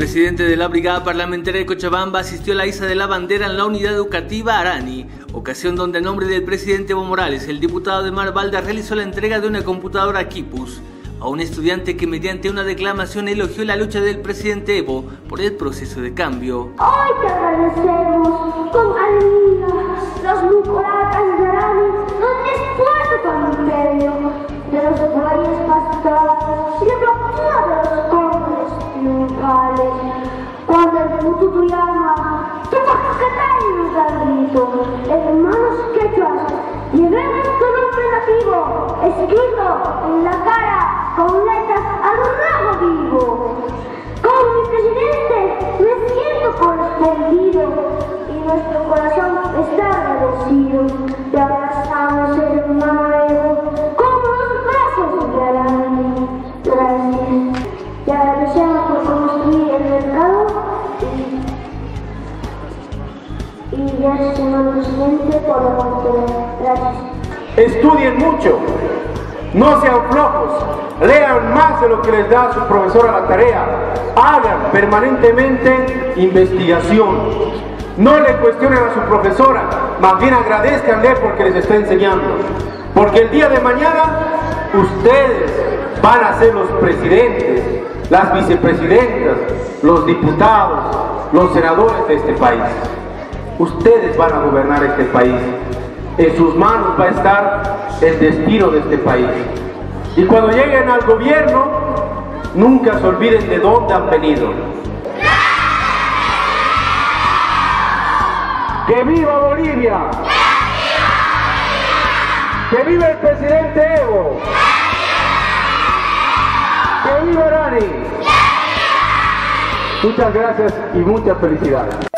presidente de la Brigada Parlamentaria de Cochabamba asistió a la iza de la bandera en la unidad educativa Arani, ocasión donde a nombre del presidente Evo Morales, el diputado de Mar Balda realizó la entrega de una computadora Quipus a un estudiante que mediante una declamación elogió la lucha del presidente Evo por el proceso de cambio. Hoy te agradecemos con alegría los lucolatas de Arani, donde esfuerzo con el imperio de los reyes pastorales y de procura de los cómplices triunfales. Cuando el mututo llama, tu pascataino grito, hermanos quechuas, llevemos tu nombre nativo, escrito en la cara con letras al rojo vivo. Con mi presidente me siento correspondido y nuestro corazón está agradecido. Te abrazamos, hermano Evo, con los brazos de Arani. Gracias. Te agradecemos por construir el mercado y gracias, señor presidente, por la oportunidad. Gracias. Estudien mucho, no sean flojos, lean más de lo que les da su profesora la tarea, hagan permanentemente investigación, no le cuestionen a su profesora, más bien agradezcanle porque les está enseñando, porque el día de mañana ustedes van a ser los presidentes, las vicepresidentas, los diputados, los senadores de este país. Ustedes van a gobernar este país. En sus manos va a estar el destino de este país. Y cuando lleguen al gobierno, nunca se olviden de dónde han venido. ¡Que viva Bolivia! ¡Que viva el presidente Evo! ¡Que viva Arani! Muchas gracias y muchas felicidades.